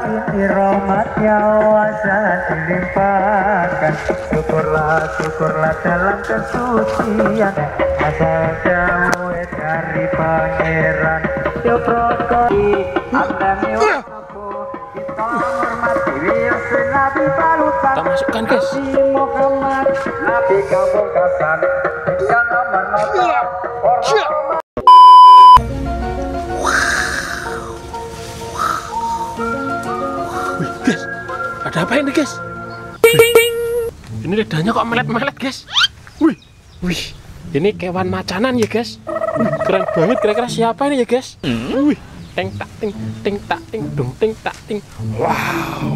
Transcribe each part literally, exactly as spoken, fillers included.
ini rahmatnya wasa dilimpahkan. Syukurlah, syukurlah dalam kesucian, asal jauh dari pangeran. Yo prokoi andami wasapu, kita hormati Yesus Nabi palutan. Kita masukkan guys. Nabi Muhammad, Nabi Kabungkasan, jangan menolak orang. Guys, ada apa ini guys? Ini lidahnya kok melet-melet guys. Wih, wih, ini kewan macanan ya guys. Wih, keren banget. Kira-kira siapa ini ya guys? Wih, ting tak ting, ting tak ting, dung ting tak ting. Wow,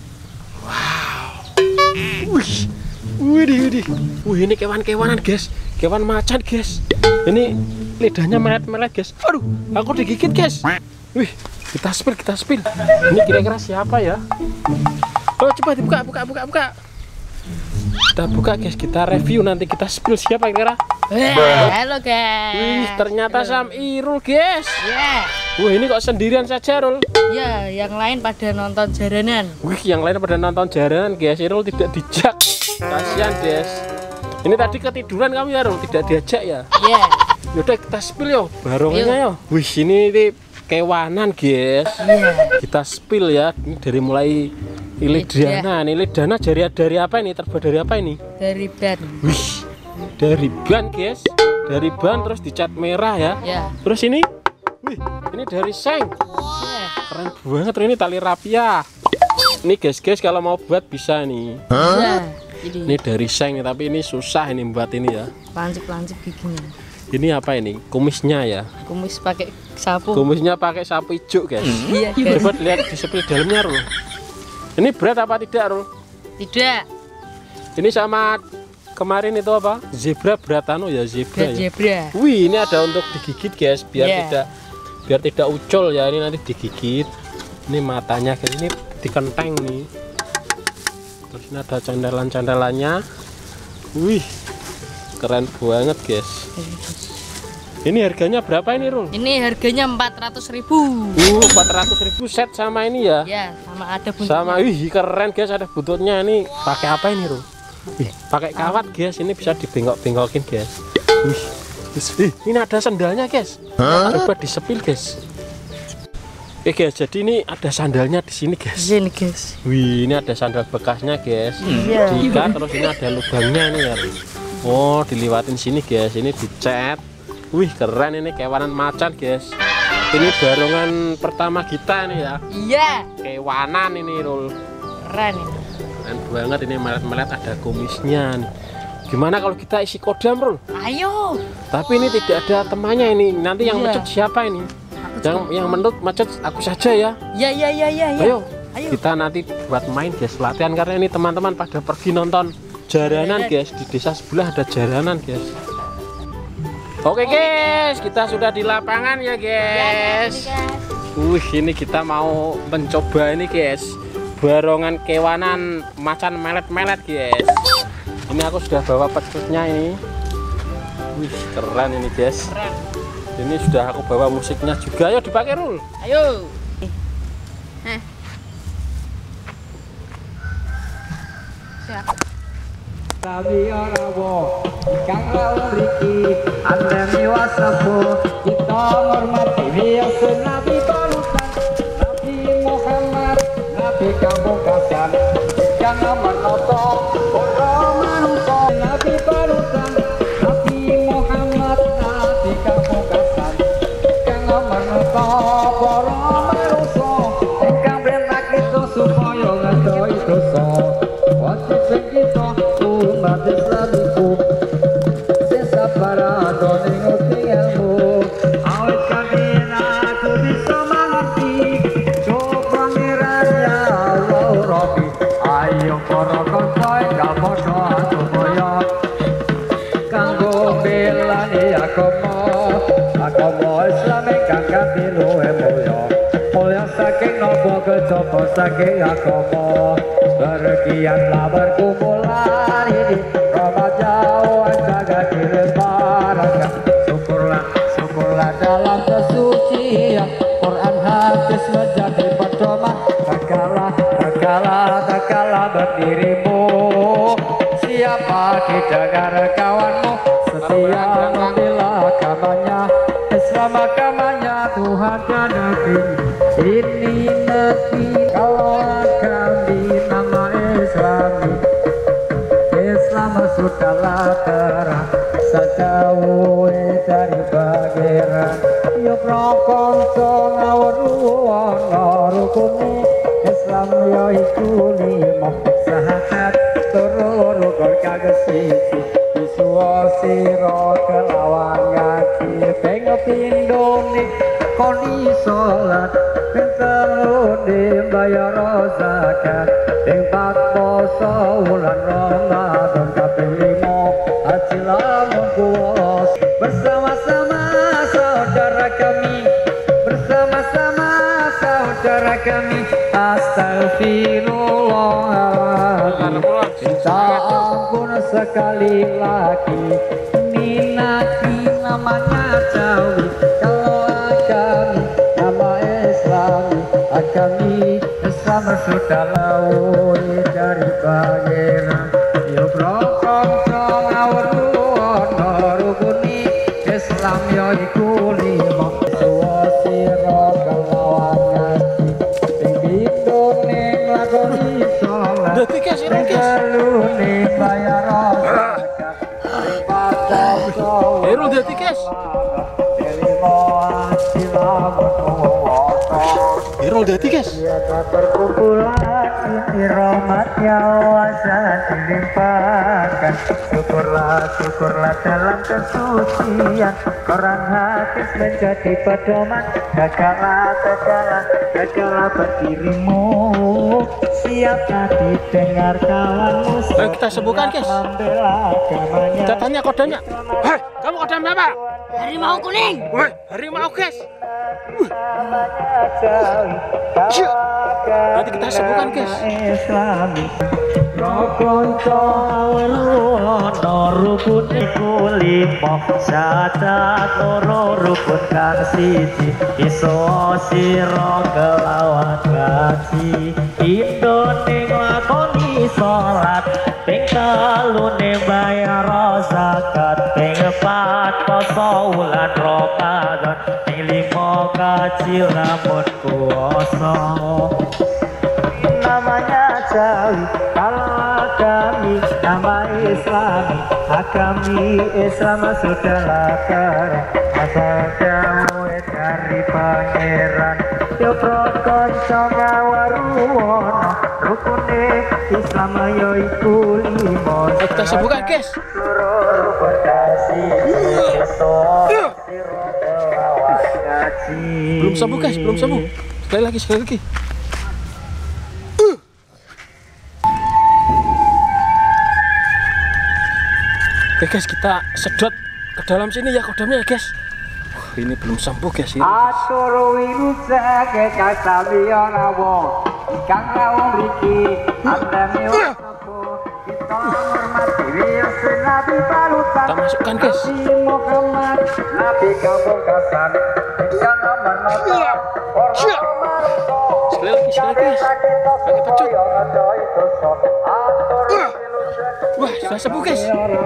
wow. Wih, widih, widih. Wih, ini kewan-kewanan guys. Kewan macan guys. Ini lidahnya melet-melet guys. Aduh, aku digigit guys. Wih, kita spill, kita spill. Ini kira-kira siapa ya? Oh, coba dibuka, buka, buka, buka. Kita buka guys, kita review, nanti kita spill siapa kira-kira. Halo guys. Wih, ternyata Sam Irul guys. Ya. Wih, ini kok sendirian saja Rul? Ya, yang lain pada nonton jaranan. Wih, yang lain pada nonton jaranan guys. Irul tidak dijak. Kasihan guys. Ini tadi ketiduran kamu ya Rul, tidak diajak ya? Ya. Yaudah kita spill yo, barongannya yo. Wih, ini nih kewanan guys. Iya. Kita spill ya. Ini dari mulai lidana. Ini lidana dari dari apa ini? Terbuat dari apa ini? Dari ban. Wih, dari ban guys. Dari ban terus dicat merah ya. Ya. Terus ini, wih, ini dari seng. Ya. Keren banget. Ini tali rapia. Ini guys guys kalau mau buat bisa nih. Ya. Jadi Ini dari seng tapi ini susah ini buat ini ya. lancip-lancip giginya. Ini apa ini? Kumisnya ya. Kumis pakai sapu. Kumisnya pakai sapu hijau guys. Iya, guys. Coba lihat di sebelah dalamnya Rul. Ini berat apa tidak Rul? Tidak. Ini sama kemarin itu apa? Zebra berat anu ya zebra Berat ya. zebra. Wih, ini ada untuk digigit guys biar Yeah. tidak biar tidak ucul ya. Ini nanti digigit. Ini matanya guys, ini dikenteng nih. Terus ini ada candalan-candalannya. Wih, keren banget guys. Ini harganya berapa ini Rul? Ini harganya empat ratus ribu. Uh, empat ratus ribu set sama ini ya. Ya, sama ada buntutnya. Sama wih keren guys, ada buntutnya. Ini pakai apa ini Rul? Wih, pakai kawat guys. Ini bisa dibengkok-bengkokin guys. Wih, wih, ini ada sandalnya guys. Coba disepil guys. Oke guys, jadi ini ada sandalnya di sini guys. Ini guys. Wih, ini ada sandal bekasnya guys. Iya. Diikat terus ini ada lubangnya nih ya. Oh, diliwatin sini guys. Ini dicat. Wih, keren ini kewanan macan guys. Ini barongan pertama kita nih ya. Iya. Kewanan ini Rul. Keren ini. Keren banget ini, melet-melet ada kumisnya nih. Gimana kalau kita isi kodam Rul? Ayo. Tapi ini tidak ada temannya ini. Nanti yang Iya. mecut siapa ini? Aku Yang yang menurut macet aku saja ya. Ya ya ya ya ya. Ayo, Ayo. kita nanti buat main guys, latihan karena ini teman-teman pada pergi nonton jaranan guys. Di desa sebelah ada jaranan guys. Oke guys, kita sudah di lapangan ya guys. Wih, ini kita mau mencoba ini guys, barongan kewanan macan melet-melet guys. Ini aku sudah bawa pecutnya ini. Wih, keren ini guys. Keren. Ini sudah aku bawa musiknya juga. Ayo dipakai Rul. Ayo. Heh. Siap. Kami orawo, ikan laut riki, andami wasapu, kita hormati Yesus Nabi panutan, Nabi Muhammad, Nabi Kabungkasan, jangan menonton orang manusia, Nabi panutan, Nabi Muhammad, Nabi Kabungkasan, jangan menonton orang manusia, ikan berenang itu supaya ngadoi dosa, wajib kita umat Islamiku sisa para doni nguti ilmu awet kabina aku bisa mengerti coba niranya Allah Rabbi ayo para konvoy gak bodo aku boyo kanggo belani agama agama Islam kang ganti luwe mulya mulya saking nopo kejaba saking agama bergiatlah berkumpulan ini Ramadan jauh jaga diri barangkah syukurlah syukurlah dalam kesucian Quran hadis menjadi pedoman berdirimu. Siapa didengar kawanmu setia membela agamanya, Islam agamanya Tuhan dan Nabi. Ini negeri kalau kami nama Islami, Islam sudahlah terang sejauh dari bagiran. Yuk rokonco ngawaruwono rukuni Islam ya iku limo sahadat turu rukun kagesisi isuwa sira kelawan ngaji ping pindho ning koni salat ping telu dibayar zakat ping pat poso wulan Ramadan kaping limo haji lamun puas bersama-sama saudara kami, bersama-sama saudara kami. Astagfirullahaladzim, minta ampun sekali lagi. Minati namanya Jawi, kalau agami nama Islami, agami Islam sudah lawi dari pangeran. Yuk rokok ngawaruwono rukuni Islam ya iku limo suwa sira kelawan ngaji ping pindho ning lakoni salat Dadi guys, ini guys. telune bayar zakat lipat poso Herul dadi guys. limo haji lamun puasa. Herul dadi guys. Perkumpulan ini rahmatnya wasa dilimpahkan. Syukurlah, syukurlah dalam kesucian. Quran hadis menjadi pedoman. Gagalah, gagalah, gagalah berdirimu. Siap didengar kawanmu. Ayo kita sebutkan guys. Membela agamanya. Kita tanya kodenya. Hei, kamu kodenya apa? Harimau kuning. Woi, harimau guys. Nanti kita sebutkan guys. Rokonco ono rukun iku limo sadat loro rukun kang siji iso sira kelawan ngaji Indone nglakoni salat ping telu bayar zakat ping pat poso wulan Ramadan ping limo kaji lamun puasa. Namanya Jawi, kalau agami nama Islami, agami Islam sudahlah terang asal jauh dari pangeran. Yo prokonco ngawaruwono rukune Islam yo iku limo. Kita sebutkan guys. Suruh berdasi Belum sembuh guys, belum sembuh. Sekali lagi, sekali lagi. Oke guys, kita sedot ke dalam sini ya kodamnya ya guys. Wah, ini belum sembuh guys ini. Atur wirusa ke kasami rawo ikang rawo riki andane wasapo kita hormati wirsa nabi palutan Kita masukkan guys. Muhammad nabi kampung kasan jangan menolak Sekali lagi, sekali lagi guys. Pakai pecut. Wah, sudah sembuh guys.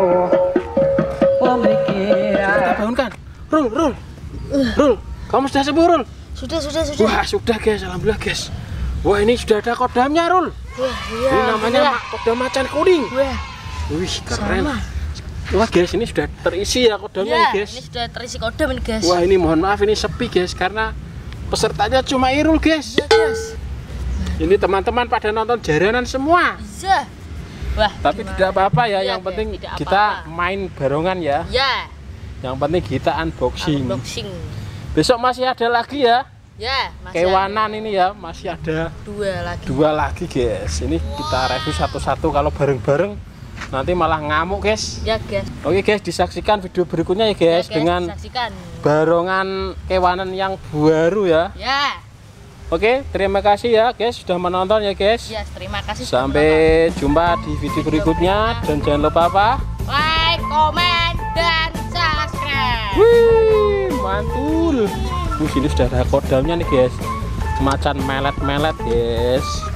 Kita bangunkan. Rul, Rul. Rul, kamu sudah sembuh, Rul? Sudah, sudah, sudah. Wah, sudah guys, alhamdulillah guys. Wah, ini sudah ada kodamnya, Rul. Wah, iya. Ini namanya kodam macan kuning. Wah, Wih, keren. Wah guys, ini sudah terisi ya kodamnya ya, nih guys. ini sudah terisi kodam ini guys. Wah, ini mohon maaf ini sepi guys karena pesertanya cuma Irul guys. Iya guys. Ini teman-teman pada nonton jaranan semua. Iya. Wah, Tapi gimana? tidak apa-apa ya, Iya, yang guys, penting tidak kita apa-apa. main barongan ya. Ya, Yang penting kita unboxing. unboxing. Besok masih ada lagi ya. Ya, masih Kewanan ada ini ya, masih ada dua lagi. dua lagi guys. Ini kita review satu-satu, kalau bareng-bareng nanti malah ngamuk guys. Ya guys. Oke guys, disaksikan video berikutnya ya guys, Ya, guys, dengan saksikan. barongan kewanan yang baru ya. Ya. Oke, terima kasih ya guys sudah menonton ya guys. Ya, terima kasih sudah Sampai jumpa di video berikutnya dan jangan lupa apa? menonton. Like, komen, dan subscribe. Wih, mantul. Wih, ini sudah ada kodamnya nih guys. Macan melet-melet guys.